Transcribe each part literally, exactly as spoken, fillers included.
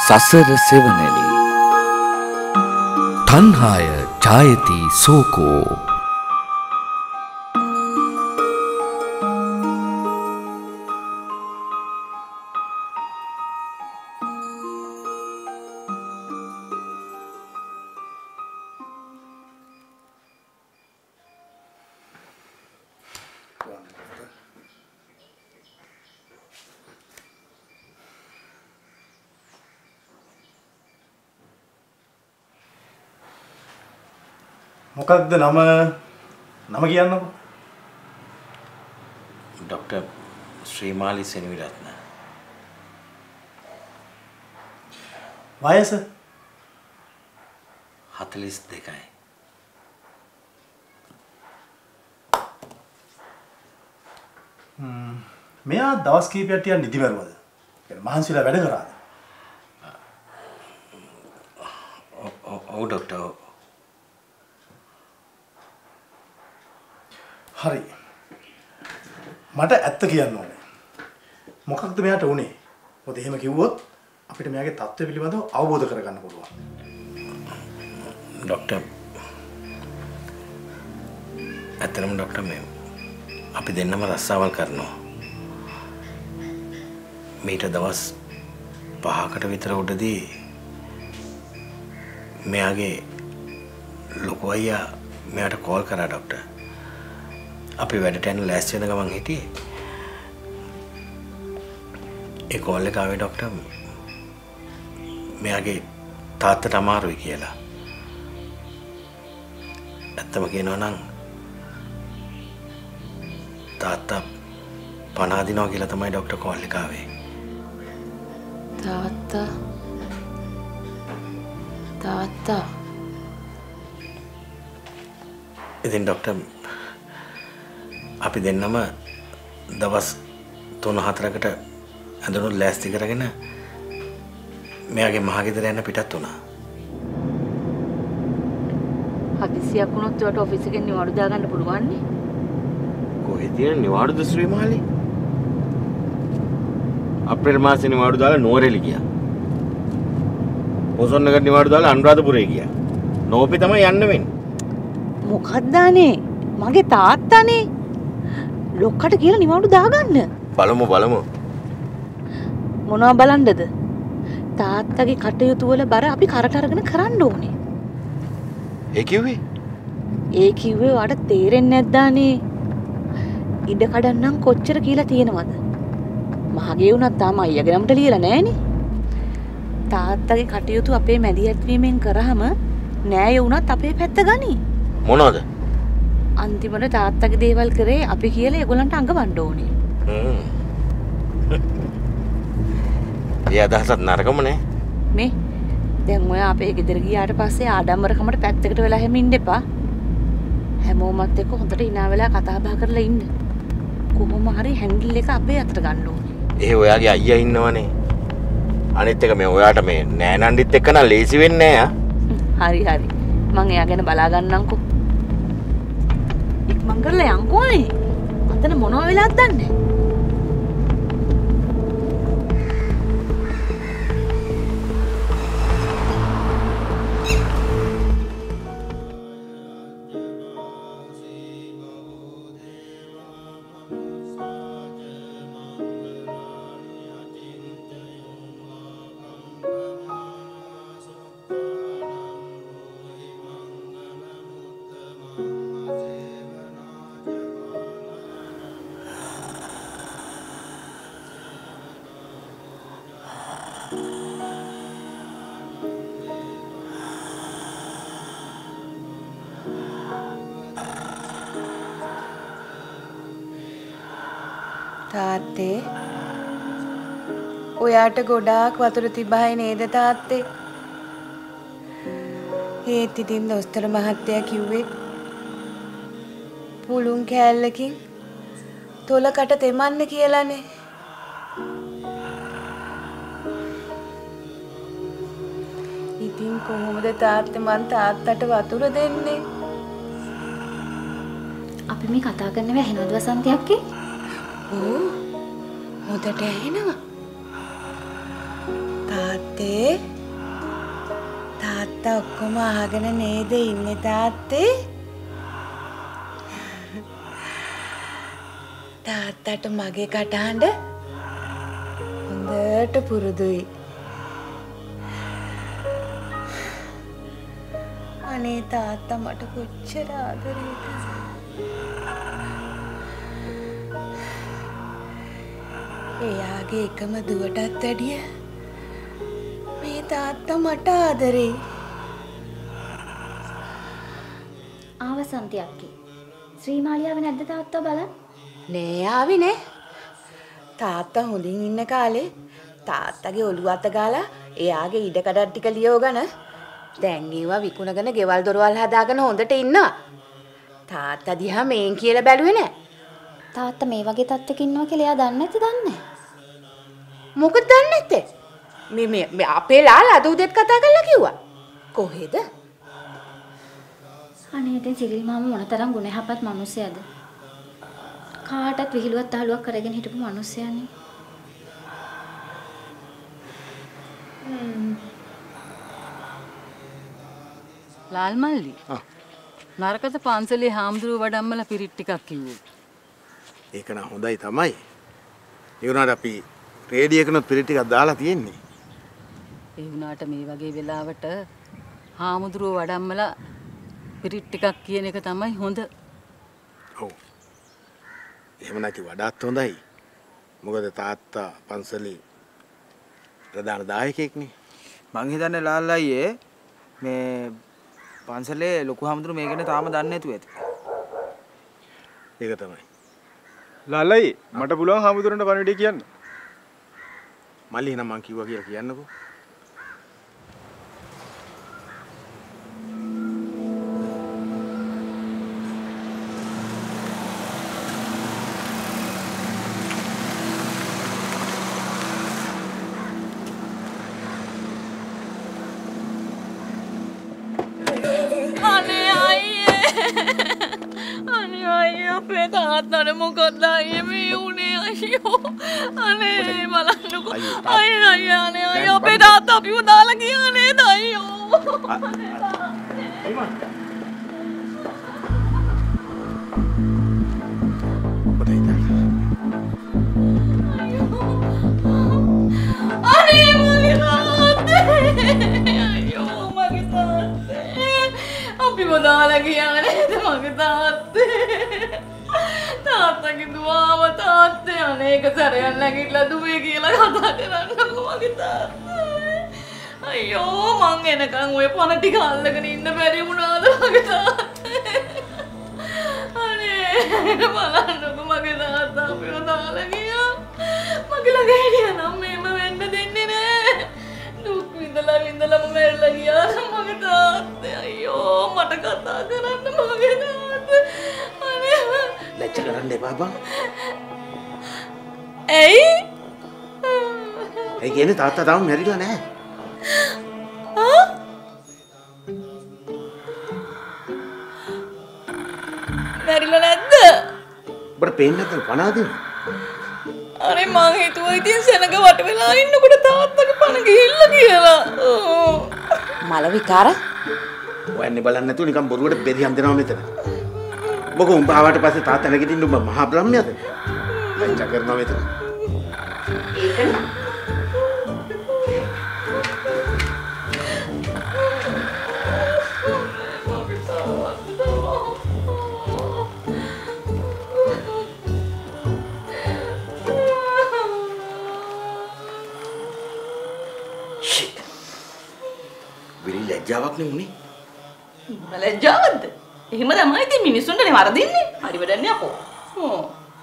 සසර සෙවණෙලි තණ්හාය ජායති සෝකෝ මොකක්ද නම නම කියන්නකෝ ડોક્ટર ශ්‍රීමාලි සෙනවිරත්න වයස හතළිස් දෙකයි ම්ම් මෙයා දවස් කීපයක් ටිකක් නිදි මරුවද يعني මහන්සිලා වැඩ කරාද ඔව් ડોක්ටර් හරි මට ඇත්ත කියන්න ඕනේ මොකක්ද මෙයාට උනේ මොකද එහෙම කිව්වොත් අපිට මෙයාගේ තත්ත්වය පිළිබඳව අවබෝධ කරගන්න පුළුවන් ડોක්ටර් ඇත්තටම ડોක්ටර් මේ අපි දෙන්නම රස්සාවල් කරනවා මීට දවස් පහකට විතර උඩදී මෙයාගේ ලොකු අයියා මෙයාට කෝල් කරා ડોක්ටර් අපි වැඩට යන ලෑස්ති වෙන ගමන් හිටියේ ඒ කෝල් එක ආවේ ડોක්ටර් මෙයාගේ තාත්තට අමාරුයි කියලා ඇත්තම කියනවා නම් තාත්තා පණ අදිනවා කියලා තමයි ડોක්ටර් කෝල් එක ආවේ තාත්තා තාත්තා ඉතින් ડોක්ටර් අපි දෙන්නම දවස් තුන හතරකට ඇඳුණු ලෑස්ති කරගෙන මෙයාගේ මහගෙදර යන පිටත් වුණා. හදිසියක් වුණොත් ඔයාට ඔෆිස් එකෙන් නිවාඩු දාගන්න පුළුවන් නේ? කොහෙද තියෙන නිවාඩුද ශ්‍රීමාලි? අප්‍රේල් මාසේ නිවාඩු දාලා නෝරෙලි ගියා. පොසොන් එකට නිවාඩු දාලා අනුරාධපුරේ ගියා. නෝපි තමයි යන්න වෙන්නේ. මොකක්ද අනේ? මගේ තාත්තානේ. ලොක්කට කියලා නිවාඩු දාගන්න. බලමු බලමු. මොනවා බලන්නද? තාත්තගේ කටයුතු වල බර අපි කරට අරගෙන කරන්න ඕනේ. ඒ කිව්වේ? ඒ කිව්වේ ඔයාට තේරෙන්නේ නැද්ද අනේ? ඉඩ කඩන්නම් කොච්චර කියලා තියෙනවද? මහගේ උනත් තාම අයියාගේ නමට ලියලා නැහනේ. තාත්තගේ කටයුතු අපේ මැදිහත් වීමෙන් කරාම නෑය උනත් අපේ පැත්ත ගනි. මොනවද? අන්තිමට තාත්තගේ දේවල් කරේ අපි කියලා ඒගොල්ලන්ට අඟවන්න ඕනේ. හ්ම්. ඒ අදහසත් නරකම නේ. මේ දැන් ඔයා අපේ ගෙදර ගියාට පස්සේ ආඩම්බරකමට පැත්තකට වෙලා හැම ඉන්න එපා. හැමෝමත් එක්ක හොඳට hina වෙලා කතා බහ කරලා ඉන්න. කොහොම හරි හැන්ඩල් එක අපේ අතට ගන්න ඕනේ. ඒ ඔයාගේ අයියා ඉන්නවනේ. අනිත් එක මේ ඔයාට මේ නෑනන්ඩිත් එක්ක නම් ලේසි වෙන්නේ නෑ ආ. හරි හරි. මං එයා ගැන බලා ගන්නම්කෝ. ඉක්මන් කරලා යන්කෝනේ. අතන මොනව වෙලාද දන්නේ? තාත්තේ ඔයාට ගොඩාක් වතුර තිබහයි නේද තාත්තේ? ඒත් ඉතින් දොස්තර මහත්තයා කිව්වේ පුළුන් කෑල්ලකින් තොලකට තෙමන්න කියලානේ. ඉතින් කොහොමද තාත්තේ මං තාත්තට වතුර දෙන්නේ? අපි මේ කතා කරන්නේ ඇහෙනවද වසන්තියක්කේ? ඕ හොඳට ඇහෙනවා. තාත්තා පුතේ තාත්තා ඔක්කොම අහගෙන නේද ඉන්නේ තාත්තේ? තාත්තට මගේ කටහඬ හොඳට පුරුදුයි. අනේ තාත්තා මට කොච්චර ආදරේද. එයාගේ එකම දුවටත් වැඩිය මේ තාත්තා මට ආදරේ. ආවසන්ති අක්කේ. ශ්‍රීමාලියාව නැද්ද තාත්තා බලන්න? නෑ ආවේ නෑ. තාත්තා හොඳින් ඉන්න කාලේ තාත්තගේ ඔළුව අත ගාලා එයාගේ ඉඩකඩ ටික ලියවගෙන දැන් ඒවා විකුණගෙන ගෙවල් දොරවල් හදාගෙන හොඳට ඉන්නවා. තාත්තා දිහා මේන් කියලා බැලුවේ නෑ. තාත්තා මේ වගේ තත්ත්වයක ඉන්නවා කියලා එයා දන්නේ නැති දන්නේ. මොකද දන්නේ නැත්තේ? මේ මේ අපේ ලාලා අද උදේත් කතා කරලා කිව්වා. කොහෙද? අනේ ඉතින් සිරිල් මාමා මොනතරම් ගුණ යහපත් මිනිස්සයද? කාටත් විහිළුවක් තහලුවක් කරගෙන හිටපු මිනිස්සයනේ. ලාල් මල්ලි. ආ. නරකද පන්සලේ හාමුදුරුව වඩම්මලා පිරිත් ටිකක් කිව්වෝ. ඒක නම් හොඳයි තමයි. ඒ වුණාට අපි රේඩියෝ එකනොත් පිරිත් ටිකක් දාලා තියෙන්නේ. ඒ වුණාට මේ වගේ වෙලාවට හාමුදුරුව වඩම්මලා පිරිත් ටිකක් කියන එක තමයි හොඳ. ඔව්. එහෙම නැති වඩාත් හොඳයි. මොකද තාත්තා පන්සලේ ප්‍රධාන දායකයෙක්නේ. මං හිතන්නේ ලාල් අයියේ මේ පන්සලේ ලොකු හාමුදුරු මේ ගැන තාම දන්නේ නැතුව ඇති. ඒක තමයි. ලාල් අයියේ මට පුළුවන් හාමුදුරන්ට පණිවිඩය කියන්න. මල්ලි නම් මං කිව්වා කියලා කියන්නකෝ. අපේ තාත්තට මොකද අයියේ මේ උනේ අයියෝ අනේ බලන්නකෝ අයියා අයියා අනේ අයියා අපේ තාත්තා අපිව දාලා ගියා නේද අයියෝ අනේ මගේ තාත්තේ අයියෝ මගේ තාත්තේ අපිව දාලා ගියා නේද මගේ තාත්තේ තාත්තගේ දුවාව තාත්තේ අනේක සැරයක් නැගිටලා දුවේ කියලා කතා කරන්නකෝ මගේ තාත්තා. අයියෝ මං එනකන් ඔය පණ ටික අල්ලගෙන ඉන්න බැරි වුණාද මගේ තාත්තේ. අනේ බලන්නකෝ මගේ තාත්තා අපිව දාලා ගියා. මගේ ළඟ හිටියා නම් මේම වෙන්න දෙන්නේ නෑ. දුක් විඳලා විඳලාම මැරලා ගියා මගේ තාත්තේ. අයියෝ මට කතා කරන්න මගේ තාත්තා. ලැජ්ජ කරන්න එපා බං. ඇයි? ඒ කියන්නේ තාත්තා තාම මැරිලා නැහැ. ආ? මැරිලා නැද්ද? ඔබට පේන්නේ නැත්නම් පනාදින්. අනේ මං හිතුවා ඉතින් සෙනඟ වට වෙලා ඉන්නකොට තාත්තගේ පණ ගිහිල්ලා කියලා. මල විකාර. ඔයන්නේ බලන්න නැතුව නිකන් බොරුවට බෙරියම් දෙනවා මෙතන. මොකෝ උඹ ආවට පස්සේ තාත්තා නැගිටින්න උඹ මහා බ්‍රහ්මයාද? ලැජ්ජ කරනවා මෙතන. ඒක නෑ. shit. විරි ලැජ්ජාවක් නේ උනේ. ලැජ්ජාවක්ද? එහෙම තමයි ඉතින් මිනිස්සුන්ටනේ වරදින්නේ. හරි වැඩන්නේ අපෝ. හ්ම්.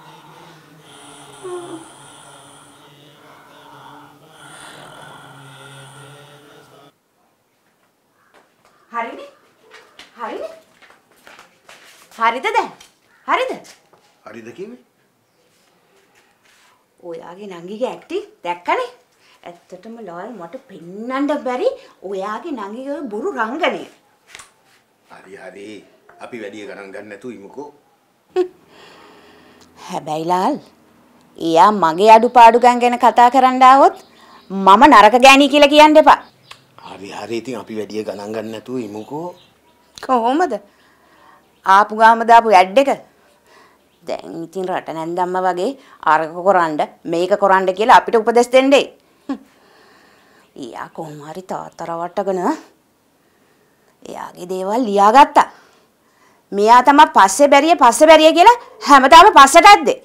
හරිනේ. හරිනේ. හරිද දැන්? හරිද? හරිද කිව්වේ? ඔයාගේ නංගිගේ ඇක්ටිං දැක්කනේ? ඇත්තටම ලාල් මට පෙන්වන්න බැරි ඔයාගේ නංගිගේ බොරු රංගනය. හරි හරි. අපි වැඩි ගණන් ගන්න නැතුව ඉමුකෝ. හැබැයි ලාල් එයා මගේ අඩුපාඩු ගැන කතා කරන්න ආවොත් මම නරක ගෑණි කියලා කියන්න එපා. හරි හරි ඉතින් අපි වැඩි ගණන් ගන්න නැතුව ඉමුකෝ. කොහොමද? ආපු ගාම දාපු ඇඩ් එක. දැන් ඉතින් රට නැන්දම්ම වගේ අරක කරන්න මේක කරන්න කියලා අපිට උපදෙස් දෙන්නේ. ඊයා කොහොම හරි තාත්තා රවට්ටගෙන එයාගේ දේවල් ලියාගත්තා. මෙයා තමයි පස්සේ බැරිය පස්සේ බැරිය කියලා හැමදාම පස්සට ඇද්දේ.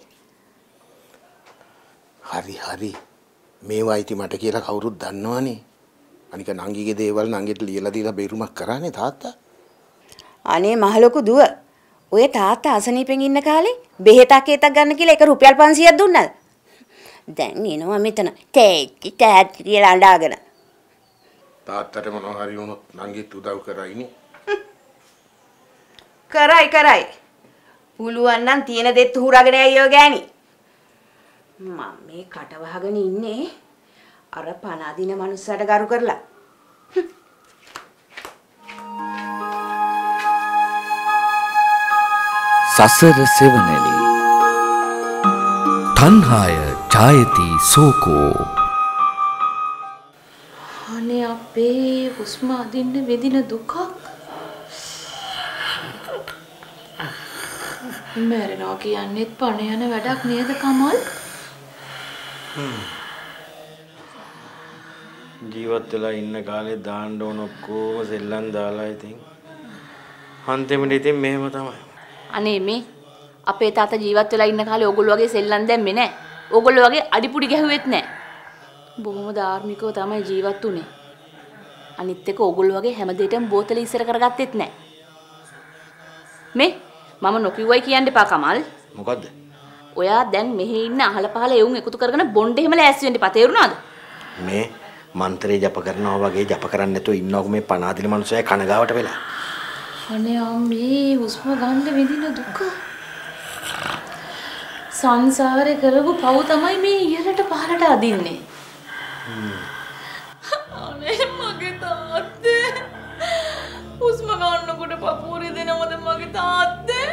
හරි හරි මේවා ඉති මට කියලා කවුරුත් දන්නවනේ. අනික නංගිගේ දේවල් නංගිට ලියලා දීලා බේරුමක් කරානේ තාත්තා. අනේ මහලොකු දුව. ඔය තාත්තා අසනීපෙන් ඉන්න කාලේ බෙහෙතක් ඒතක් ගන්න කියලා එක රුපියල් පන්සියයක් දුන්නාද? දැන් එනවා මෙතන තේටි තෑටි කියලා අඬාගෙන. තාත්තට මොනවා හරි වුණොත් නංගිත් උදව් කරයිනේ. කරයි කරයි. පුළුවන් නම් තියෙන දෙත් හුරාගෙන ඇයෝ ගෑණි. මම මේ කට වහගෙන ඉන්නේ අර පණ අදින මනුස්සයට ගරු කරලා. සසර සෙවණැලි තණ්හාය ඡායති සෝකෝ. අනේ අපේ හුස්ම අදින්න වෙදින දුකක්. මැරෙනවා කියන්නේත් පණ යන වැඩක් නේද කමල්? ජීවත් වෙලා ඉන්න කාලේ දාන්න ඕන ඔක්කොම සෙල්ලම් දාලා ඉතින් අන්තිමට ඉතින් මෙහෙම තමයි. අනේ මේ අපේ තාත්තා ජීවත් වෙලා ඉන්න කාලේ ඕගොල්ලෝ වගේ සෙල්ලම් දැම්මේ නැහැ. ඕගොල්ලෝ වගේ අඩිපුඩි ගැහුවෙත් නැහැ. බොහොම ධාර්මිකව තමයි ජීවත් වුනේ. අනිත් එක ඕගොල්ලෝ වගේ හැම දෙයකම බෝතලෙ ඉස්සර කරගත්තෙත් නැහැ. මේ මම නොකියුවයි කියන්න එපා කමල්. මොකද්ද? ඔයා දැන් මෙහි ඉන්න අහල පහල එවුන් එකතු කරගෙන බොණ්ඩ එහෙම ලෑස්ති වෙන්න එපා. තේරුණාද? මේ මන්ත්‍රේ ජප කරනවා වගේ ජප කරන්නේ නැතුව ඉන්නකො මේ පණ අදින මනුස්සයා කනගාවට වෙලා. අනේ අම්මේ හුස්ම ගන්න වෙදින දුක. සංසාරේ කරපු පව් තමයි මේ ඉහළට පහළට අදින්නේ. අනේ මගේ තාත්තේ. හුස්ම ගන්නකොට පපුවරි දෙනවද මගේ තාත්තේ?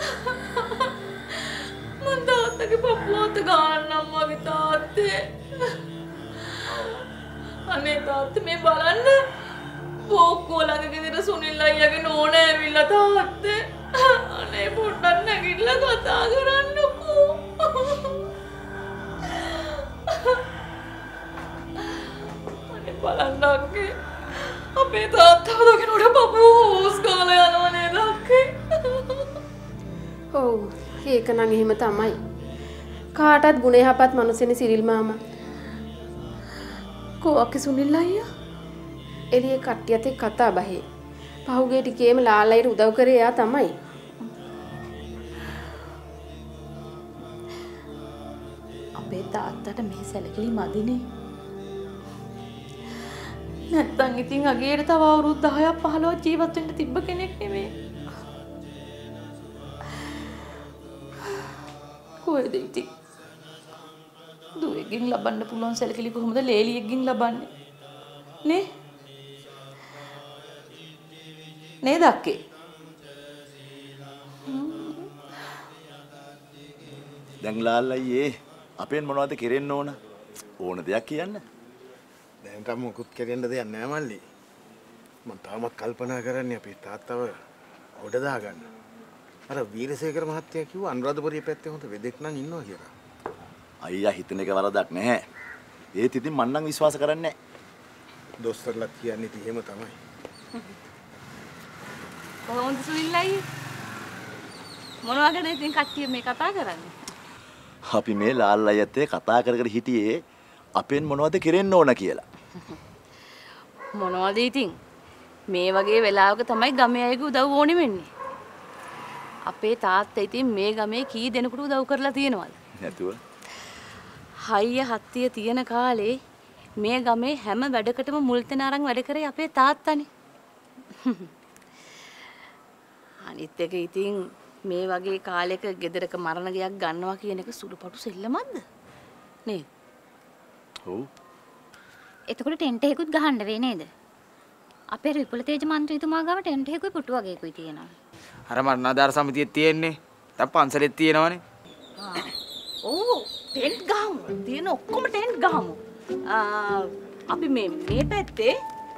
මන් තාත්තගේ පපුවට ගන්නම් මගේ තාත්තේ. අනේ තාත්තේ මේ බලන්න. බෝක්කෝ ළඟ ගෙදර සුනිල් අයියාගේ නෝන ඇවිල්ලා තාත්තේ. අනේ පොඩ්ඩක් නැගිටලා කතා කරන්නකෝ. අනේ බලන්න අක්කේ. අපේ තාත්තා දකින්නට පපුස් ගාලා යනවා නේද අක්කේ? ඔව් ඒක නම් එහෙම තමයි. කාටත් ගුණ යහපත් මිනිස්සෙනි සිරිල් මාමා. කෝ අක්කේ සුනිල් අයියා? එළියේ කට්ටියත් එක්ක කතා බහේ. පහුගිය ටිකේම ලාලයිට උදව් කරේ එයා තමයි. අපේ තාත්තට මේ සැලකිලි මදිනේ. නැත්තම් ඉතින් අගේට තව අවුරුදු දහයක් පහළොවක් ජීවත් වෙන්න තිබ්බ කෙනෙක් නෙමෙයි. කොහෙද ඉතින්? දුවෙක්ගෙන් ලබන්න පුළුවන් සැලකිලි කොහොමද ලේලියෙක්ගෙන් ලබන්නේ? නේ? නේද අක්කේ? දැන් ලාල්ලයියේ අපෙන් මොනවද කෙරෙන්න ඕන? ඕන දෙයක් කියන්න. දැන් තම මොකුත් කෙරෙන්න දෙයක් නෑ මල්ලි. මම තාමත් කල්පනා කරන්නේ අපේ තාත්තව ගොඩ දාගන්න. අර වීරසේකර මහත්තයා කිව්වා අනුරාධපුරයේ පැත්තේ හොඳ වෙදෙක් නම් ඉන්නවා කියලා. අයියා හිතන එක වරදක් නැහැ. ඒත් ඉතින් මං නම් විශ්වාස කරන්නේ නැහැ. දොස්තරලා කියන්නේ ඉතින් එහෙම තමයි. කොහොමද සුනිල් අයියේ? මොනවා ගැන ඉතින් කට්ටිය මේ කතා කරන්නේ? අපි මේ ලාල් අයත් එක්ක කතා කර කර හිටියේ අපෙන් මොනවද කෙරෙන්න ඕන කියලා. මොනවද ඉතින්? මේ වගේ වෙලාවක තමයි ගමේ අයගේ උදව් ඕනෙ වෙන්නේ. අපේ තාත්තා ඉතින් මේ ගමේ කී දෙනෙකුට උදව් කරලා තියෙනවද? නැතුව. හයිය හත්තිය තියෙන කාලේ මේ ගමේ හැම වැඩකටම මුල් තැන අරන් වැඩ කරේ අපේ තාත්තානේ. අනිත් එක ඉතින් මේ වගේ කාලයක ගෙදරක මරණ ගයක් ගන්නවා කියන එක සුළුපටු සෙල්ලමක්ද? නේද? ඔව්. එතකොට ටෙන්ට් එකකුත් ගහන්න වෙයි නේද? අපේ විපුල තේජ මන්ත්‍රීතුමා ගාව ටෙන්ට් එකකුයි පුටු වගේකුයි තියෙනවා. අර මරණාධාර සමිතියේ තියෙන්නේ. දැන් පන්සලෙත් තියෙනවනේ. ඔව් ටෙන්ට් ගහමු. තියෙන ඔක්කොම ටෙන්ට් ගහමු. අපි මේ මේ පැත්තේ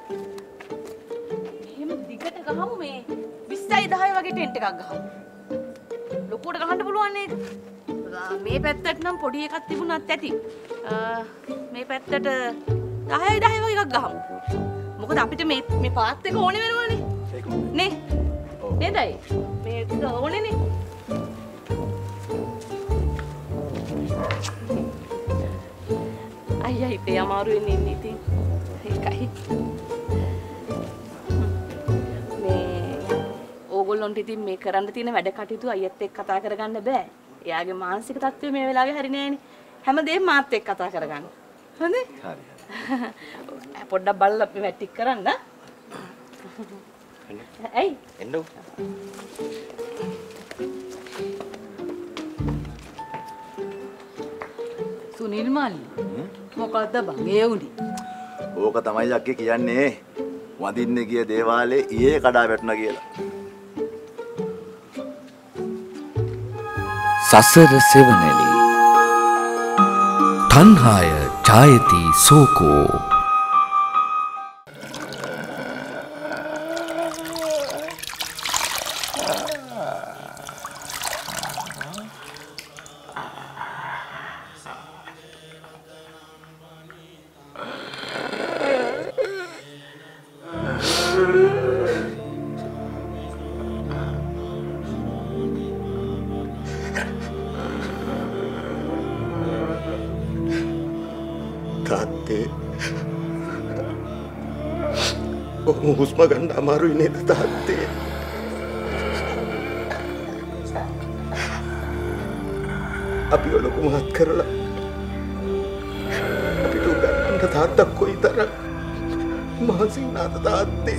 එහෙම දිගට ගහමු මේ විස්සයි දහය වගේ ටෙන්ට් එකක් ගහමු. ලොකුවට ගහන්න පුළුවන් නේද? මේ පැත්තට නම් පොඩි එකක් තිබුණත් ඇති. මේ පැත්තට දහයයි දහය වගේ එකක් ගහමු. මොකද අපිට මේ මේ පාත් එක ඕනේ වෙනවනේ. නේ? නේදයි? මේක ඕනේනේ. අයියා හිතේ අමාරු වෙන්නේ ඉන්නේ ඉතින්. ඒකයි. මේ ඕගොල්ලොන්ට ඉතින් මේ කරන්න තියෙන වැඩ කටයුතු අයියත් එක්ක කතා කරගන්න බෑ. එයාගේ මානසික තත්ත්වය මේ වෙලාවේ හරි නෑනේ. හැමදේම මාත් එක්ක කතා කරගන්න. හොඳේ? හරි. පොඩ්ඩක් බලලා මේ වැටික් කරන්න. ඇයි? එන්නෝ. සුනිල් මල්ලි. මොකද්ද බං ඒ උඩි? ඕක තමයි අක්කේ කියන්නේ. වඳින්න ගිය දේවාලේ ඊයේ කඩා වැටුණා කියලා. සසර සෙවණෙලි තණ්හාය ඡායති සෝකෝ හුස්ම ගන්න අමාරුයි නේද තාත්තේ? අපි ඔලොකු මහත් කරලා අපිට උගන්නන්න තාත්තා කොයිතරම් මහන්සි වුණාද තාත්තේ?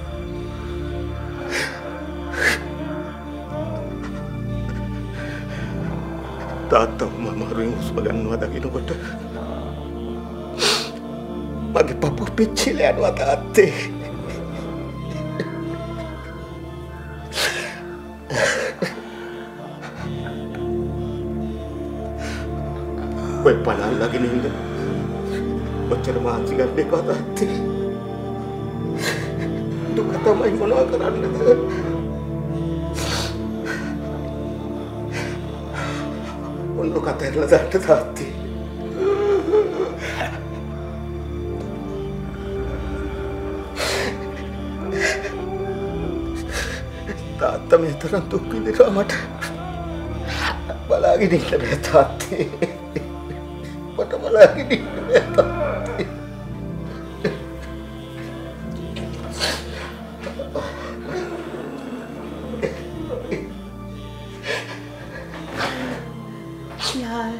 තාත්තා මම අමාරුවෙන් හුස්ම ගන්නවා දකින්නකොට මගේ පපුව පිච්චිලා යනවා තාත්තේ. ඔය පලාල්ලාගෙන ඉන්න ඔච්චර මානසික ගන්න එපා තාත්තේ. දුක තමයි මොනවා කරන්නද? ඔන්න කතරලා දාන්න තාත්තේ. තාත්තා මේ තරම් දුක් විඳිනවා මට බලාගෙන ඉන්න බෑ තාත්තේ. මට බලාගෙන ඉන්න බෑ තාත්තේ. යාල්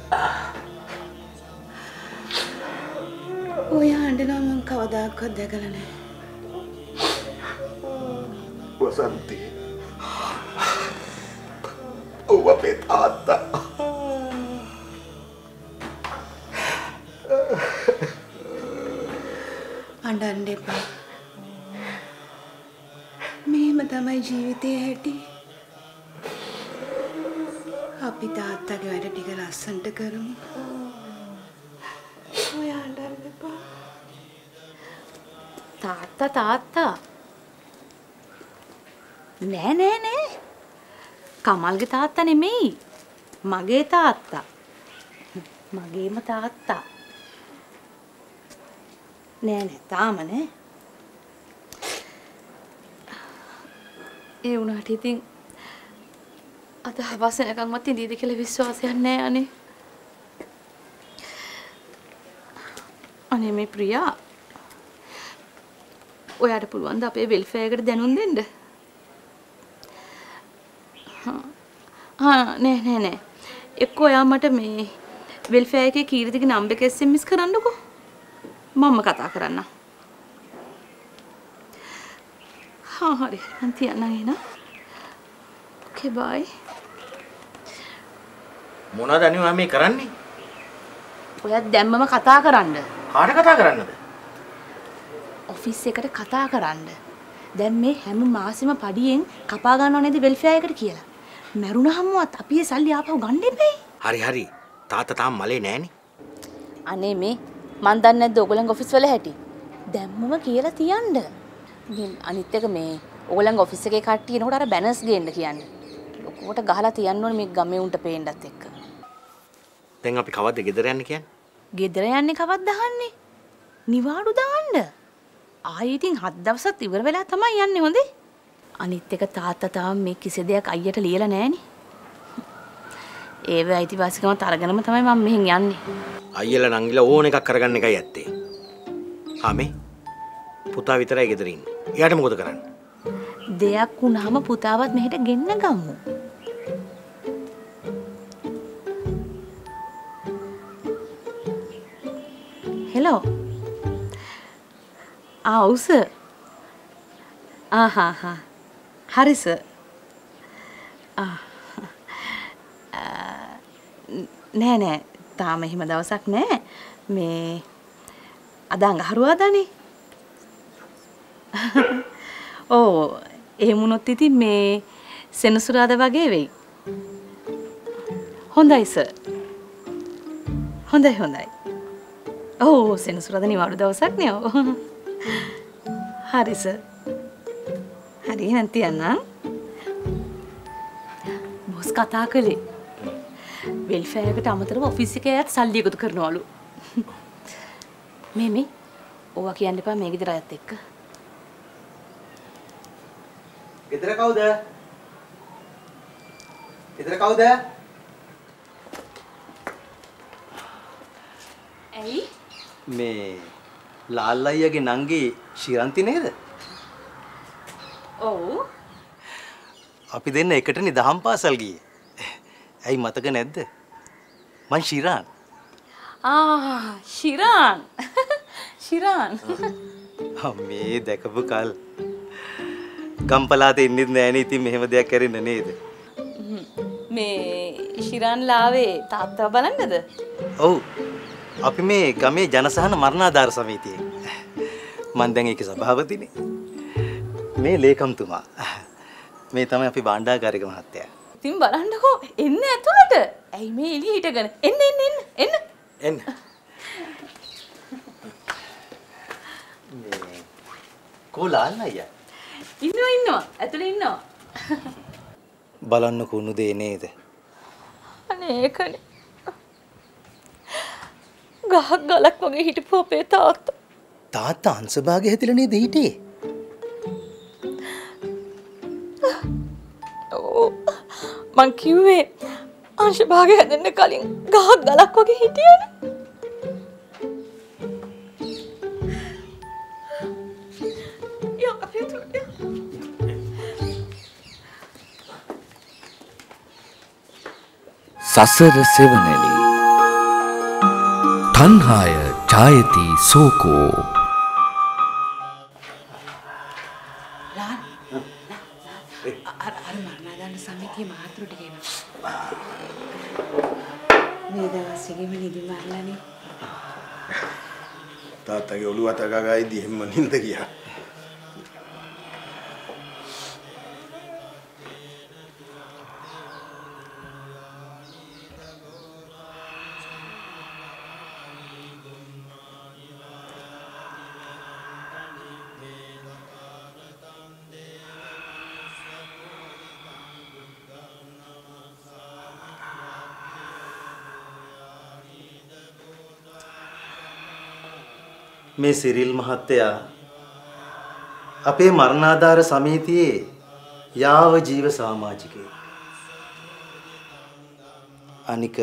ඔය හඬනවා මම කවදාකවත් දැකලා නැහැ. වසන්ති ඔව් අපේ තාත්තා අඬන්න එපා. මේම තමයි ජීවිතේ හැටි. අපි තාත්තගේ වැඩ ටික ලස්සනට කරමු. ඔය අඬන්න එපා. තාත්තා තාත්තා නෑ නෑ නෑ කමල්ගේ තාත්තා නෙමෙයි මගේ තාත්තා. මගේම තාත්තා. නෑ නෑ තාම නෑ. ඒ වුණාට ඉතින් අද හවස වෙනකන්වත් ඉඳීද කියලා විශ්වාසයක් නෑ අනේ. අනේ මේ ප්‍රියා ඔයාට පුළුවන් ද අපේ වෙල්ෆෙයාර් එකට දැනුම් දෙන්න? හා නෑ නෑ නෑ එක්ක ඔයා මට මේ වෙල්ෆෙයාර් එකේ කීර්තිගේ නම්බර් එක එස් එම් එස් කරන්නකෝ. මම කතා කරන්න. හා හරි මං තියන්නම් එහෙනම්. ඕකේ බයි. මොනවද අනේ මේ කරන්නේ? ඔයා දැම්මම කතා කරන්න. කාට කතා කරන්නද? ඔෆිස් එකට කතා කරන්න. දැන් මේ හැම මාසෙම පඩියෙන් කපා ගන්නව නේද වෙල්ෆෙයාර් එකට කියලා. මැරුණාමවත් අපි ඒ සල්ලි ආපහු ගන්න එපේ. හරි හරි. තාත්තා තාම මලේ නෑනේ. අනේ මේ මන් දන්නේ නැද්ද ඔයගොල්ලන්ගේ ඔෆිස් වල හැටි? දැම්මම කියලා තියන්න. මේ අනිත් එක මේ ඕගොල්ලන්ගේ ඔෆිස් එකේ කට්ටිය එනකොට අර බැනර්ස් ගේන්න කියන්නේ. ලොකුවට ගහලා තියන්න ඕනේ මේ ගමේ උන්ට පේන්නත් එක්ක. දැන් අපි කවද්ද ගෙදර යන්නේ කියන්නේ? ගෙදර යන්නේ කවද්ද අහන්නේ? නිවාඩු දාන්න. ආයේ ඉතින් හත් දවසක් ඉවර වෙලා තමයි යන්නේ හොඳේ. අනිත් එක තාත්තා තාම මේ කිසි දෙයක් අයියට ලියලා නැහනේ. ඒව අයිතිවාසිකමත් අරගෙනම තමයි මම මෙහෙන් යන්නේ. අයියලා නංගිලා ඕන එකක් කරගන්න එකයි ඇත්තේ. ආමේ පුතා විතරයි ගෙදර ඉන්නේ. එයාට මොකද කරන්නේ? දෙයක් වුණාම පුතාවත් මෙහෙට ගෙන්න ගමු. හෙලෝ. ආ උස. ආහා හා. හරි සර්. ආ. නෑ නෑ තාම එහෙම දවසක් නෑ. මේ අද අඟහරුවාදානේ. ඕ එහෙම වුණොත් ඉතින් මේ සෙනසුරාදා වගේ වෙයි. හොඳයි සර්. හොඳයි හොඳයි. ඕ සෙනසුරාදා නිවාඩු දවසක් නේ. ඔව්. හරි සර්. හරි එහෙනම් තියන්නම්. බොස් කතා කළේ. වෙල්ෆෙයාර් එකට අමතරව ඔෆිස් එකේ අයත් සල්ලි එකතු කරනවලු. මේ මේ ඕවා කියන්න එපා මේ ගෙදර අයත් එක්ක. ගෙදර කවුද? ගෙදර කවුද? ඇයි? මේ ලාල් අයියාගේ නංගි ශිරන්ති නේද? ඔව්. අපි දෙන්න එකටනේ දහම් පාසල් ගියේ. ඇයි මතක නැද්ද? මං ශිරාන්. ආ ශිරාන්. ශිරාන්. මේ දැකපු කල් ගම්පලාතේ ඉන්නෙත් නෑනේ. ඉතින් මෙහෙම දෙයක් කරෙන්න නේද? මේ ශිරාන් ලාවේ තාත්තා බලන්නද? ඔව්. අපි මේ ගමේ ජනසහන මරණාධාර සමිතියේ. මං දැන් ඒකේ සභාපතිනේ. මේ ලේකම්තුමා. මේ තමයි අපි භාණ්ඩාගාරික මහත්තයා. ඉතින් බලන්නකෝ එන්න ඇතුළට. ඇයි මේ එළිය හිටගෙන? එන්න එන්න එන්න එන්න. එන්න. කොලාල් අයියා. ඉන්නවා ඉන්නවා. ඇතුළේ ඉන්නවා. බලන්න කුණු දෙේ නේද? අනේ ඒකනේ. ගහක් ගලක් වගේ හිටපු අපේ තාත්තා. තාත්තා අංශභාගය හැදිලා නේද හිටියේ? ඔව්. මං කිව්වේ අංශභාගය හැදෙන්න කලින් ගහක් ගලක් වගේ හිටියනේ. යා අපි ඇතුළට. සසර සෙවණෙලි තණ්හාය ඡායති සෝකෝ අර අර මරණාදාන සමිතියේ මහතුරුට කියනවා. මේ දවස් එකේම නිදි මරලානේ. තාත්තගේ ඔළුව අත ගගයිදී හැම නින්ද ගියා. මේ සිරිල් මහත්තයා අපේ මරණාධාර සමිතියේ යාව ජීව සමාජිකයෙක්. අනික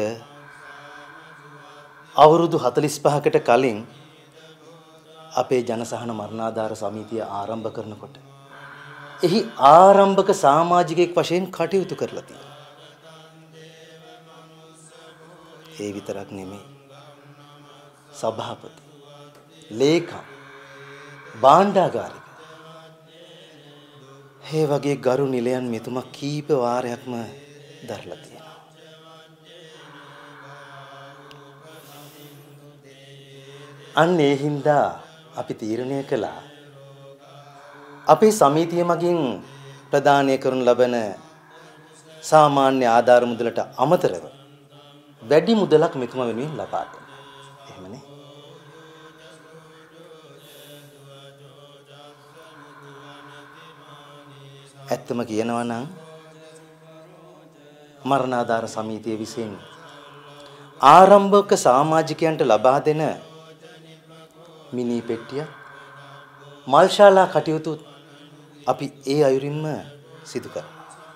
අවුරුදු හතළිස් පහකට කලින් අපේ ජනසහන මරණාධාර සමිතිය ආරම්භ කරනකොට එහි ආරම්භක සමාජිකයෙක් වශයෙන් කටයුතු කරලා තියෙනවා. ඒ විතරක් නෙමෙයි. සභාපති ලේකම් භාණ්ඩාගාරික ඒ වගේ ගරු නිලයන් මෙතුමා කීප වාරයක්ම දරලා තියෙනවා. අන්න ඒ හින්දා අපි තීරණය කළා අපේ සමිතිය මගින් ප්‍රදානය කරනු ලබන සාමාන්‍ය ආධාර මුදලට අමතරව වැඩි මුදලක් මෙතුමා වෙනුවෙන් ලබා දෙන්න. එහෙමනේ. ඇත්තම කියනවා නම් මරණාධාර සමිතිය විසින් ආරම්භක සමාජිකයන්ට ලබා දෙන මිනි පෙට්ටිය මල්ශාලා කටයුතු අපි ඒ අයුරින්ම සිදු කරනවා.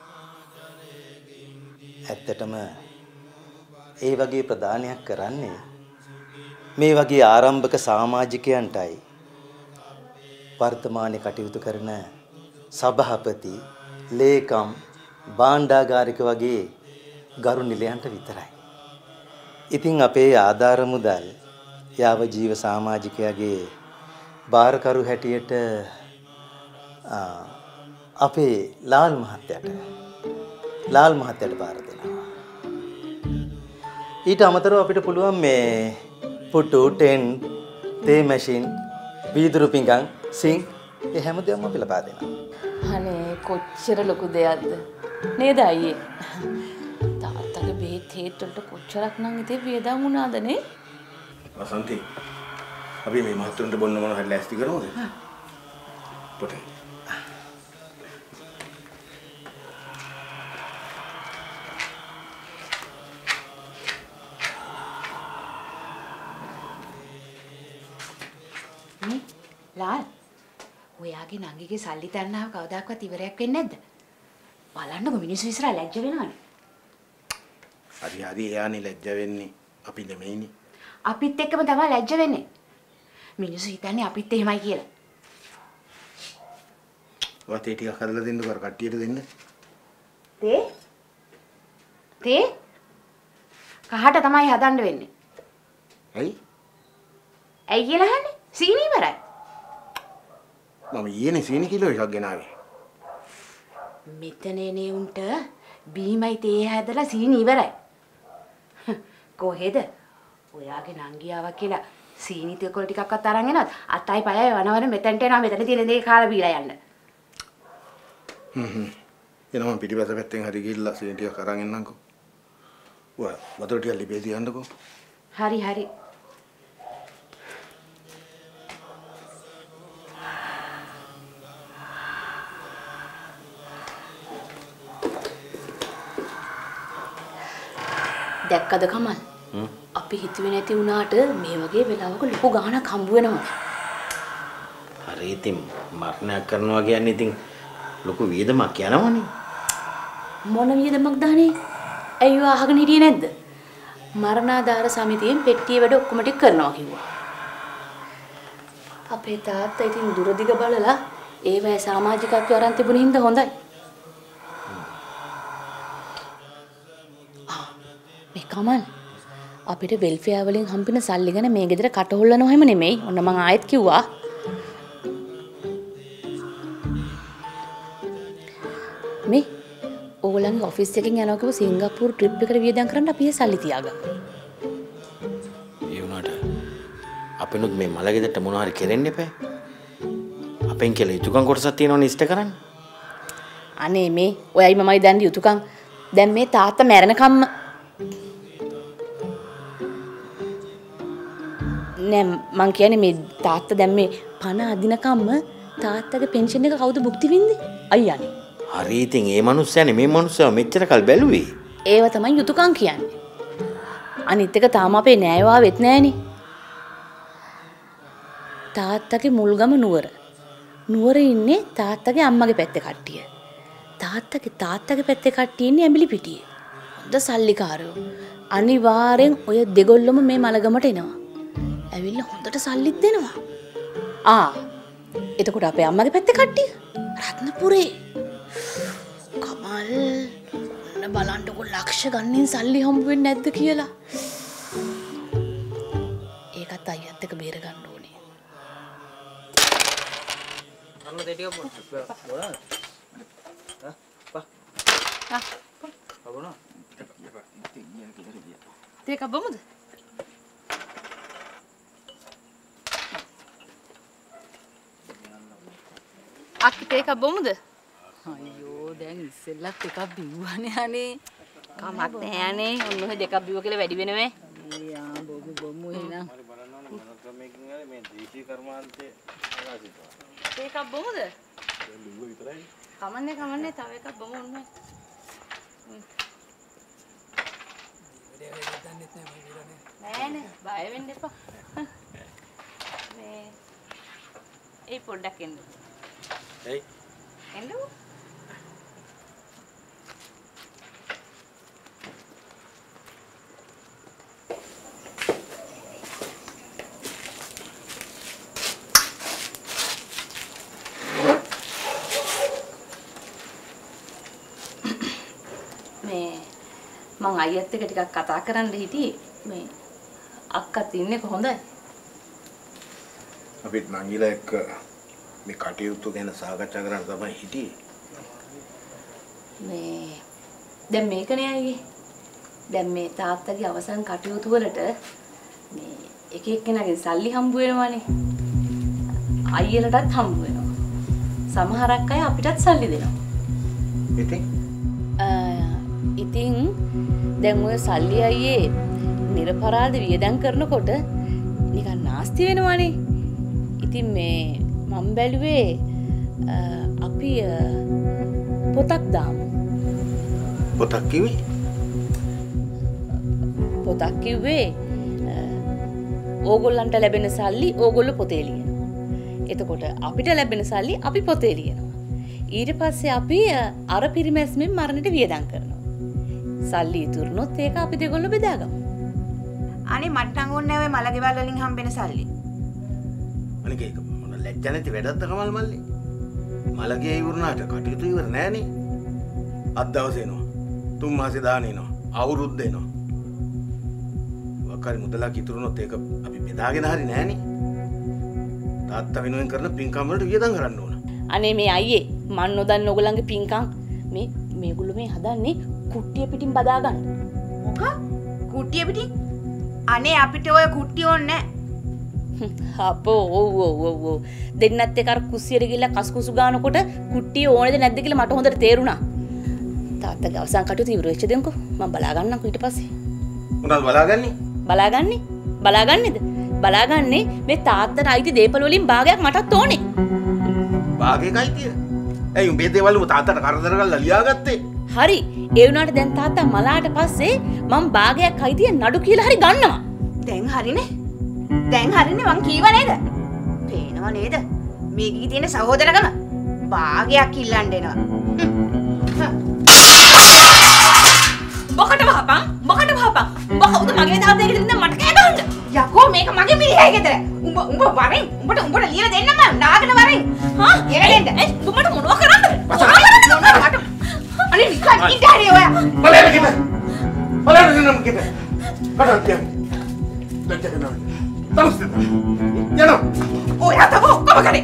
ඇත්තටම ඒ වගේ ප්‍රදානයක් කරන්නේ මේ වගේ ආරම්භක සමාජිකයන්ටයි වර්තමානයේ කටයුතු කරන සභාපති, ලේකම්, භාණ්ඩාගාරික වගේ ගරු නිලයන්ට විතරයි. ඉතින් අපේ ආධාර මුදල් යාව ජීව සමාජිකයාගේ බාරකරු හැටියට අපේ ලාල් මහත්තයාට ලාල් මහත්තයාට බාර දෙනවා. ඊට අමතරව අපිට පුළුවන් මේ පුටු, ටෙන්, තේ මැෂින්, වීදුරු පිඟන්, සිංක් ඒ හැමදේම අපි ලබා දෙනවා. අනේ කොච්චර ලොකු දෙයක්ද නේද අයියේ? තාත්තගේ බේත් හේත් වලට කොච්චරක් නම් ඉතින් වියදම් වුණාද නේ? වසන්ති අපි මේ මහත්තුන්ට බොන්න මොන හරි ලෑස්ති කරමුද? පොතේ ලාල් ඔයාගේ නංගිගේ සල්ලි තන්නාව කවදාකවත් ඉවරයක් වෙන්නේ නැද්ද? බලන්නකො මිනිස්සු ඉස්සරහ ලැජ්ජ වෙනවනේ. හරි හරි එයානේ ලැජ්ජ වෙන්නේ. අපි නෙමෙයිනේ. අපිත් එක්කම තමයි ලැජ්ජ වෙන්නේ. මිනිස්සු හිතන්නේ අපිත් එහෙමයි කියලා. වතේ ටිකක් හදලා දෙන්නකෝ අර කට්ටියට දෙන්න. තේ? තේ? කහට තමයි හදන්න වෙන්නේ. ඇයි? ඇයි කියලා අහන්නේ? සීනි ඉවරයි. මම ඊයේ සීනි කිලෝ එකක් ගෙනාවේ. මෙතනේනේ උන්ට බීමයි තේ හැදලා සීනි ඉවරයි. කොහෙද? ඔයාගේ නංගියාව කියලා සීනි තෙකොළ ටිකක්වත් අරන් එනවත් අතයි පයයි වනවන මෙතනට එනවා මෙතන තියෙන දේ කාලා බීලා යන්න. හ්ම් හ්ම්. එනවා මම පිටිපස්ස පැත්තෙන් හරි ගිහිල්ලා සීනි ටිකක් අරන් එන්නම්කෝ. ඔයා වතුර ටිකක් ලිපේ තියන්නකෝ. හරි හරි. දැක්කද කමල්? අපි හිතුවේ නැති වුණාට මේ වගේ වෙලාවක ලොකු ගාණක් හම්බ වෙනවා. හරි ඉතින් මරණයක් කරනවා කියන්නේ ඉතින් ලොකු වියදමක් යනවනේ. මොන වියදමක් දානේ? ඇයි ඔය අහගෙන හිටියේ නැද්ද? මරණාධාර සමිතියෙන් පෙට්ටිය වැඩ ඔක්කොම ටික කරනවා කිව්වා. අපේ තාත්තා ඉතින් දුරදිග බලලා ඒ වගේ සමාජිකත්වය අරන් තිබුණ හින්දා හොඳයි. මේ කමල් අපිට වෙල්ෆෙයාර් වලින් හම්බෙන සල්ලි ගැන මේ ගෙදර කට හොල්ලනවා හැම නෙමෙයි. ඔන්න මං ආයෙත් කිව්වා. මේ ඕගොල්ලන්ගේ ඔෆිස් එකෙන් යනවා කිව්ව සිංගප්පූරු ට්‍රිප් එකට වියදම් කරන්න අපි ඒ සල්ලි තියාගන්න. ඒ වුණාට අපිනුත් මේ මල ගෙදරට මොනවා හරි කෙරෙන්න එපා. අපෙන් කියලා යුතුයකම් කොටසක් තියෙනවනේ ඉෂ්ට කරන්න. අනේ මේ ඔයයි මමයි දැන් යුතුයකම් දැන් මේ තාත්තා මැරෙනකම්ම නෑ මං කියන්නේ මේ තාත්තා දැන් මේ පණ අදිනකම්ම තාත්තගේ පෙන්ෂන් එක කවුද භුක්ති විඳින්නේ? අයියානේ. හරි ඉතින් මේ මිනිස්සයානේ මේ මිනිස්සයා මෙච්චර කල් බැලුවේ. ඒව තමයි යුතුයකම් කියන්නේ. අනිත් එක තාම අපේ නෑයෝ ආවෙත් නෑනේ. තාත්තගේ මුල්ගම නුවර. නුවර ඉන්නේ තාත්තගේ අම්මගේ පැත්තේ කට්ටිය. තාත්තගේ තාත්තගේ පැත්තේ කට්ටිය ඉන්නේ ඇඹිලි පිටියේ. හොඳ සල්ලිකාරයෝ. අනිවාර්යෙන් ඔය දෙගොල්ලොම මේ මලගමට එනවා. ඇවිල්ලා හොඳට සල්ලිත් දෙනවා. ආ එතකොට අපේ අම්මගේ පැත්තේ කට්ටිය රත්නපුරේ. කමල් ඔන්න බලන්නකො ලක්ෂ ගණනින් සල්ලි හම්බ වෙන්නේ නැද්ද කියලා. ඒකත් අයියත් එක බේර ගන්න ඕනේ. අන්න දෙටිය බොන්න. හා පා. හා බබුණා. තේ කබමුද? අක්කි තේ කබමුද? අයියෝ දැන් ඉස්සෙල්ලත් එකක් බිව්වනේ අනේ. කමක් නෑ අනේ. ඔන්න ඔය දෙකක් බිව්ව කියලා වැඩි වෙනවේ. යා බොමු බොමු එහෙනම්. මේ දේශීය කර්මාන්තයේ තේ කබමුද? කමන්නේ කමන්නේ තව එකක් බොමු ඔන්න. නෑනේ බය වෙන්න එපා. මේ ඒ පොඩ්ඩක් එන්න. එයි. එන්නු. මං අයියත් එක්ක ටිකක් කතා කරන්න හිටියේ මේ අක්කත් ඉන්නේ කොහොමද? අපිත් නංගිලා එක්ක මේ කටයුතු ගැන සාකච්ඡා කරන්න තමයි හිටියේ. මේ දැන් මේකනේ අයියේ. දැන් මේ තාත්තගේ අවසන් කටයුතු වලට මේ එක එක්කෙනාගෙන් සල්ලි හම්බ වෙනවානේ. අයියලටත් හම්බ වෙනවා. සමහරක් අය අපිටත් සල්ලි දෙනවා. ඉතින් ඉතින් දැන් ඔය සල්ලි අයියේ නිර්පරාධ වියදම් කරනකොට නිකන් නාස්ති වෙනවනේ. ඉතින් මේ මම බැලුවේ අපි පොතක් දාමු. පොතක් කිව්වේ? පොතක් කිව්වේ ඕගොල්ලන්ට ලැබෙන සල්ලි ඕගොල්ලෝ පොතේ ලියනවා. එතකොට අපිට ලැබෙන සල්ලි අපි පොතේ ලියනවා. ඊට පස්සේ අපි අර පිරිමැස්මෙන් මරණයට වියදම් කරනවා. සල්ලි ඉතුරුනොත් ඒක අපි දෙගොල්ලෝ බෙදාගමු. අනේ මට නම් ඕනේ ඔය මලගෙවල් වලින් හම්බෙන සල්ලි. අනික ඒක මොන ලැජ්ජ නැති වැඩක්ද කමල් මල්ලි. මලගේ ඉවරනාට කටයුතු ඉවර නෑනේ. අත් දවසේ එනවා. තුන් මාසේ දාන එනවා. අවුරුද්ද එනවා. වකරි මුදලක් ඉතුරුනොත් ඒක අපි බෙදාගෙන හරි නෑනේ. තාත්තා වෙනුවෙන් කරන පින්කම් වලට වියදම් කරන්න ඕන. අනේ මේ අයියේ මන් නොදන්න ඕගොල්ලන්ගේ පින්කම් මේ මේගොල්ලෝ මේ හදන්නේ කුට්ටිය පිටින් බදා ගන්න. මොකක්? කුට්ටිය පිටින්? අනේ අපිට ඔය කුට්ටිය ඕනේ නැහැ. අපෝ ඔව් ඔව් ඔව් ඔව් දෙන්නත් එක අර කුස්සියට ගිහලා කස්කුසු ගන්නකොට කුට්ටිය ඕනේද නැද්ද කියලා මට හොඳට තේරුණා. තාත්තගේ අවසන් කටයුතු ඉවර වෙච්ච දෙන්කෝ මම බලා ගන්නම්කෝ ඊට පස්සේ. මොනවද බලාගන්නේ? බලාගන්නේ? බලාගන්නේද? බලාගන්නේ මේ තාත්තට අයිති දේපල වලින් භාගයක් මටත් ඕනේ. භාගයක අයිතිය? ඇයි උඹේ දේවල් උඹ තාත්තට කරදර කරලා ලියාගත්තේ? හරි ඒ වුණාට දැන් තාත්තා මලාට පස්සේ මම භාගයක් අයිතිය නඩු කියලා හරි ගන්නවා. දැන් හරිනේ. දැන් හරිනේ මං කීව නේද? පේනව නේද? මේකේ තියෙන සහෝදරකම භාගයක් ඉල්ලන්න එනවා. මොකට වහපන්? මොකට වහපන්? උඹ කවුද මගේ තාත්තගෙට ඉඳන් මට කෑ ගහන්න? යකෝ මේක මගේ මිනිහයි ගෙදර. උඹ උඹ වරෙන් උඹට උඹට ලියලා දෙන්නම නාගෙන වරෙන්. හා එරෙන්න. ඒ උඹට මොනවා කරන්නද? මට අනේ නිකන් ඉඳහරි ඔයා. බලන්න කිත. බලන්න නම් කිත. කඩන් තියන්න. දැක්කද නෝ. තවස්ද. යනවා. ඔයා තව ඔක්කොම කරේ.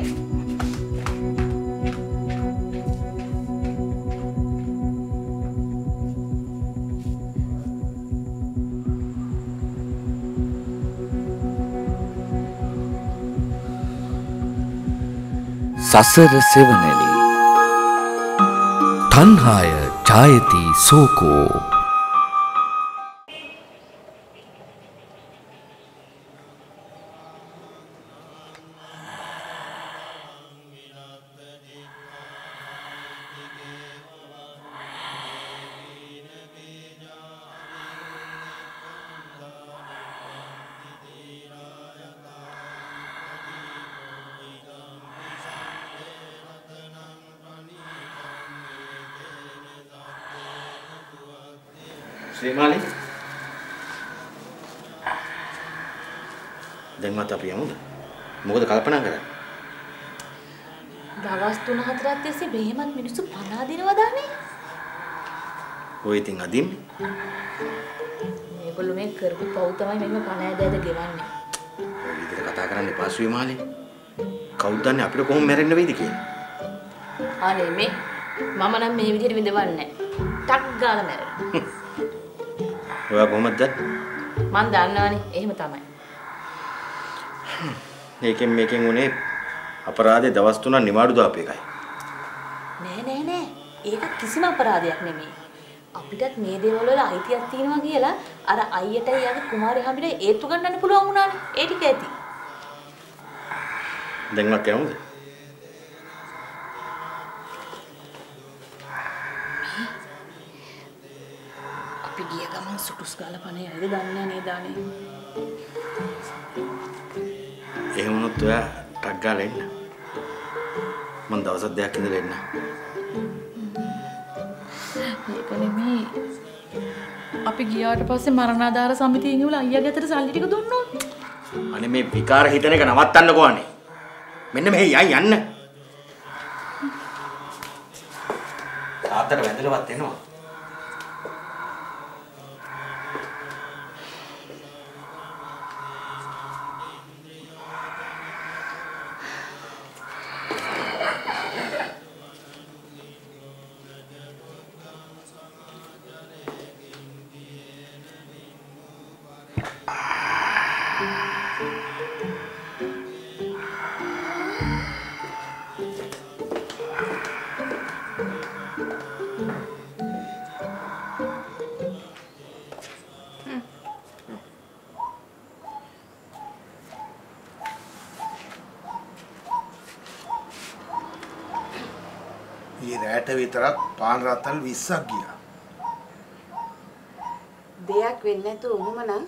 සසර සෙවණෙලි තණ්හාය ඡායති සෝකෝ ශ්‍රීමාලි දැන් මත අපි යමුද? මොකද කල්පනා කරන්නේ? දවස් තුන හතරක් තිස්සේ බෙහෙමත් මිනිස්සු පනා දිනවදානේ. ඔය ඉතින් අදින්නේ. මේගොල්ලෝ මේ කරපු පව් තමයි මෙන්න පණ ඇදද ගෙවන්නේ. ඔය විදිහට කතා කරන්න එපා ශ්‍රීමාලි. කවුද දන්නේ අපිට කොහොම මැරෙන්න වෙයිද කියලා? අනේ මේ මම නම් මේ විදිහට විඳවන්නේ නැහැ. ටක් ගාලා මැරෙනවා. ඔයා කොහොමද දන්නේ? මං දන්නවනේ එහෙම තමයි. මේකෙන් මේකෙන් උනේ අපරාධේ දවස් තුනක් නිවාඩු දාපු එකයි. නෑ නෑ නෑ. ඒක කිසිම අපරාධයක් නෙමෙයි. අපිටත් මේ දේවල් වල අයිතියක් තියෙනවා කියලා අර අයියටයි යාගේ කුමාරි හම්බිට ඒත්තු ගන්නන්න පුළුවන් වුණානේ. ඒ ටික ඇති. දැන් මත් යමුද? අපි ගිය ගමන් සුටුස් ගාලා පනේ ඇයිද දන්නේ නැහැ නේද අනේ. එහෙම වුණොත් ඔයා ටක් ගාලා එන්න. මම දවස් දෙකක් ඉඳලා එන්න. ඒක නෙමෙයි. අපි ගියාට පස්සේ මරණාධාර සමිතියෙන් ඉවල අයියාගේ අතට සල්ලි ටික දුන්නොත්. අනේ මේ විකාර හිතන එක නවත්තන්නකෝ අනේ. මෙන්න මෙහෙ යයි යන්න. තාත්තට වැඳලවත් එනවා. රැට විතරක් පාන් රත්තල් විස්සක් ගියා. දෙයක් වෙන්නේ නැතුව උඹම නම්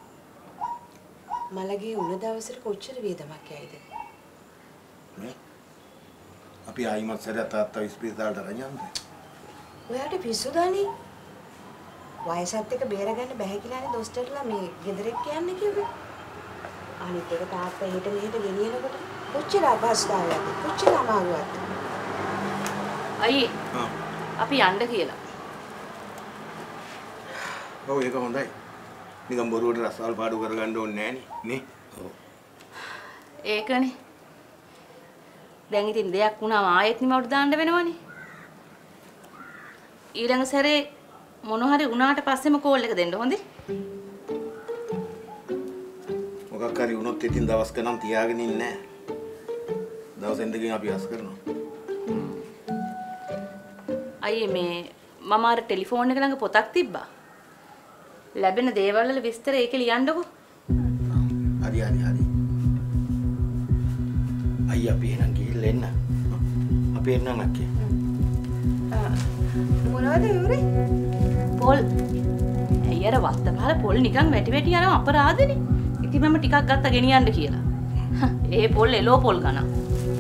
මලගේ උණ දවසට කොච්චර වේදමක් යයිද? නේ? අපි ආයිමත් සරත් තාත්තා ඉස්පිරිතාලට රජන්නේ. ඔයාට පිස්සුදානේ. වයසත් එක්ක බේරගන්න බැහැ කියලානේ දොස්තරලා මේ ගෙදරට කියන්නේ කිව්වේ. අනිත් එක තාත්තා හෙට මෙහෙට ගෙනියනකොට කොච්චර අපහසුතාවයක්ද? කොච්චර අමාරුවක්ද? අයියේ අපි යන්න කියලා. ඔව් ඒක හොඳයි. නිකන් බොරුවට රසවල් පාඩු කරගන්න ඕනේ නෑනේ නේ. ඔව්. ඒකනේ. දැන් ඉතින් දෙයක් වුණාම ආයෙත් නිමවට දාන්න වෙනවනේ. ඊළඟ සැරේ මොන හරි වුණාට පස්සෙම කෝල් එක දෙන්න හොඳේ. මොකක් හරි වුණොත් ඉතින් දවස් ගණන් තියාගෙන ඉන්නේ නෑ. දවසෙන් දෙකකින් අපි අස් කරනවා. අයියේ මේ මම අර ටෙලිෆෝන් එක ළඟ පොතක් තිබ්බා. ලැබෙන දේවල් වල විස්තර ඒකේ ලියන්නකෝ. හරි හරි හරි. අයියා අපි එහෙනම් ගිහිල්ලා එන්න. අපි එන්නම් අක්කේ. මොනවද යුරේ? පොල්. ඇයි අර වත්ත පහල පොල් නිකන් වැටි වැටි යනවා අපරාධනේ. ඉතින් මම ටිකක් ගත්තා ගෙනියන්න කියලා. ඒ පොල් එලෝ පොල් ගණන්.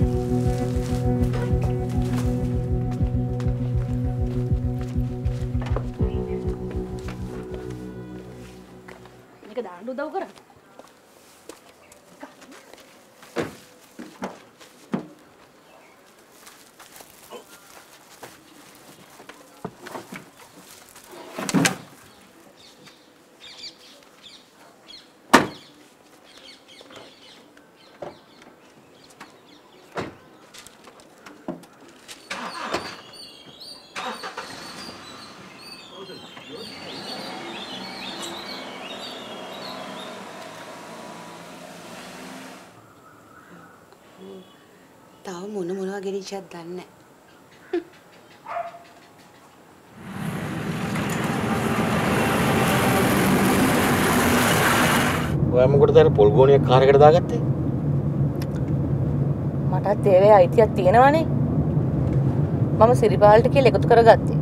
මේක දාන්න උදව් කරා. තාම මොන මොනවා ගෙනිච්චත් දන්නේ නැහැ. ඔයා මොකටද අර පොල් ගෝණියක් කාර් එකට දාගත්තේ? මටත් ඒවේ අයිතියක් තියෙනවනේ. මම සිරිපාලට කියලා එකතු කරගත්තේ.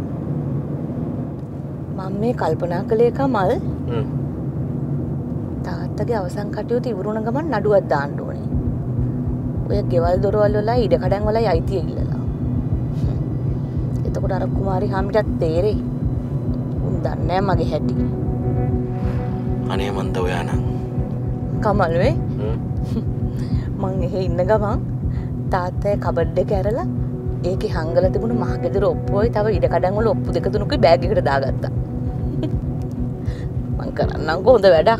මම මේ කල්පනා කළේ කමල්. හ්ම්. තාත්තගේ අවසන් කටයුතු ඉවරුණ ගමන් නඩුවක් දාන්න ඕනේ. ඔය ගෙවල් දොරවල් වල ඉඩ කඩන් වලයි අයිතිය ඉල්ලලා. එතකොට අර කුමාරි හාමිටත් තේරෙයි. උන් දන්නේ මගේ හැටි. අනේ මන්ද ඔයා නම් කමල් වේ. මං එහෙ ඉන්න ගමන් තාත්තගේ කබඩ් එක ඇරලා ඒකේ හංගලා තිබුණු මහ ගෙදර ඔප්පුවයි තව ඉඩ කඩන් වල ඔප්පු දෙක තුනකුයි බෑග් එකට දාගත්තා. මං කරන්නම් කොහොඳ වැඩක්.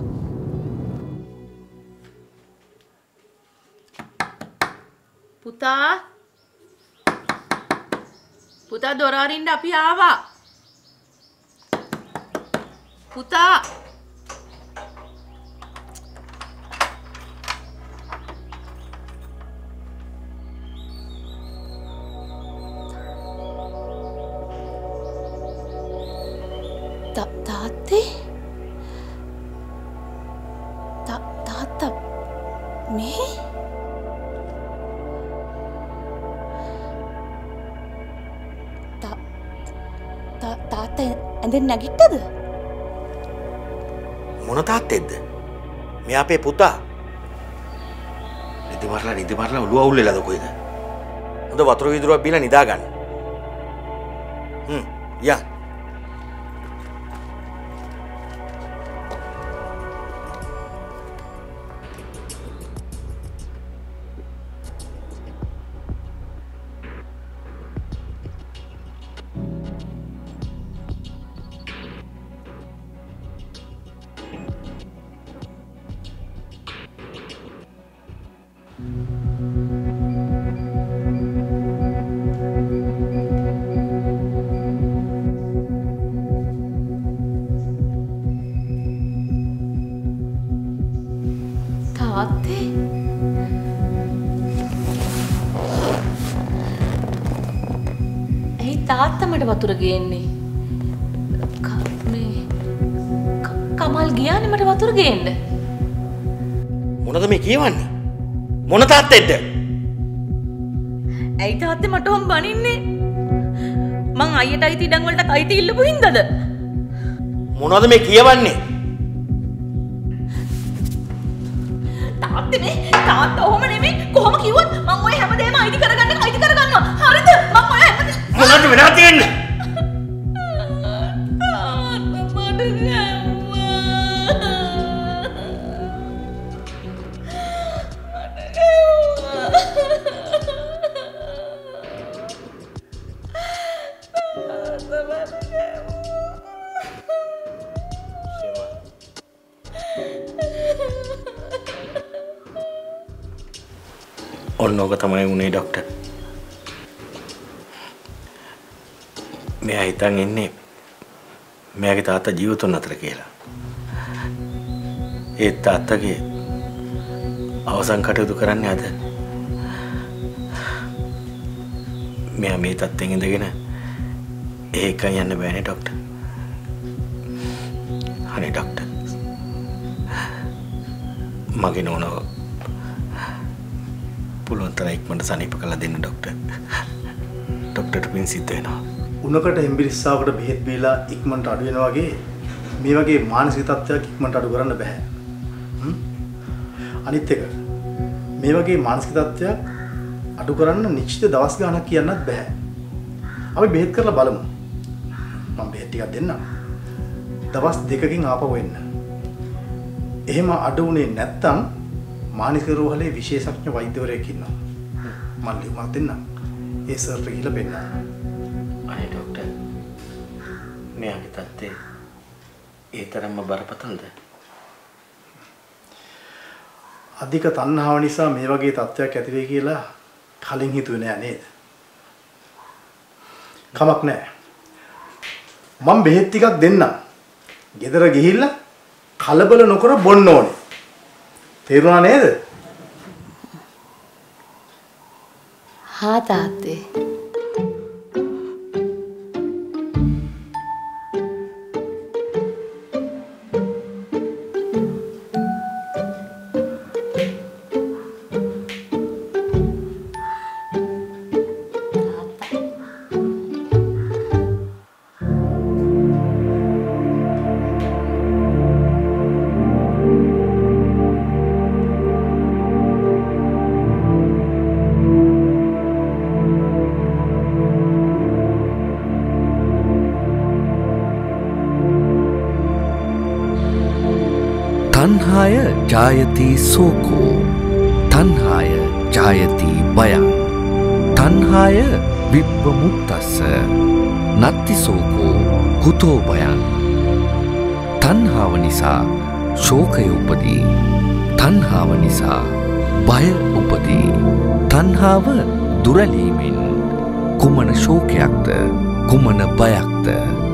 පුතා පුතා දොර අරින්න අපි ආවා. පුතා තාත්තේ තාත්තා මේ තාත්තා ඇඳෙන් නැගිට්ටද? මොන තාත්තෙක්ද? මේ අපේ පුතා. නිදි මරලා නිදි මරලා ඔළුව අවුල් වෙලාද කොයිද? හොඳ වතුර වීදුරුවක් බීලා නිදා ගන්න. හ්ම් යා. තාත්තා මට වතුර ගේන්නේ. මේ කමල් ගියානේ මට වතුර ගේන්න. මොනද මේ කියවන්නේ? මොන තාත්තෙක්ද? ඇයි තාත්තේ මට ඔම් බනින්නේ? මං අයියට අයිති ඉඩම් වලට අයිති ඉල්ලපු හින්දාද? මොනවද මේ කියවන්නේ? තාත්තේ මේ තාත්තා ඔහොම නෙමෙයි කොහොම කිව්වත් මං ඔය හැමදේම අයිති කරගන්න අයිති කරගන්නවා. හරිද? මං ඔය හැමදේම මොනවද වෙලා තියෙන්නේ? ඔන්නෝක තමයි උනේ ડોක්ටර්. මෙයා හිතන් ඉන්නේ මෙයාගේ තාත්තා ජීවතුන් අතර කියලා. ඒ තාත්තගේ අවසන් කටයුතු කරන්නේ අද. මෙයා මේ තත්ත්වෙන් ඉඳගෙන ඒකයි යන්න බෑනේ ડોක්ටර්. අනේ ડોක්ටර්. මගේ නෝනව පුළුවන් තරම් ඉක්මනට සනීප කරලා දෙන්න ડોක්ටර්. ડોක්ටර්ට පින් සිද්ධ වෙනවා. උණකට එම්බිරිස්සාවකට බෙහෙත් බීලා ඉක්මනට අඩු වෙනවා වගේ මේ වගේ මානසික තත්ත්වයක් ඉක්මනට අඩු කරන්න බෑ. අනිත් එක මේ වගේ මානසික තත්ත්වයක් අඩු කරන්න නිශ්චිත දවස් ගාණක් කියන්නත් බෑ. අපි බෙහෙත් කරලා බලමු. මම බෙහෙත් ටිකක් දෙන්නම්. දවස් දෙකකින් ආපහු එන්න. එහෙම අඩු වුණේ නැත්තම් මානසික රෝහලේ විශේෂඥ වෛද්‍යවරයෙක් ඉන්නවා. මම ලියුමක් දෙන්නම්. ඒ සර්ට ගිහලා පෙන්නන්න. අනේ ડોක්ටර්. මෙයාගේ තත්ත්වය ඒ තරම්ම බරපතලද? අධික තණ්හාව නිසා මේ වගේ තත්ත්වයක් ඇති වෙයි කියලා කලින් හිතුවේ නෑ නේද? කමක් නෑ. මම බෙහෙත් ටිකක් දෙන්නම්. ගෙදර ගිහිල්ලා කලබල නොකර බොන්න ඕනේ. තේරුණා නේද? හා තාත්තේ. තණ්හාය ජායති සෝකෝ තණ්හාය ජායති බයං තණ්හාය විප්පමුත්තස්ස නත්ති සෝකෝ කුතෝ බයං තණ්හාව නිසා ශෝකය උපදී තණ්හාව නිසා බය උපදී තණ්හාව දුරලීමෙන් කුමන ශෝකයක්ද කුමන බයක්ද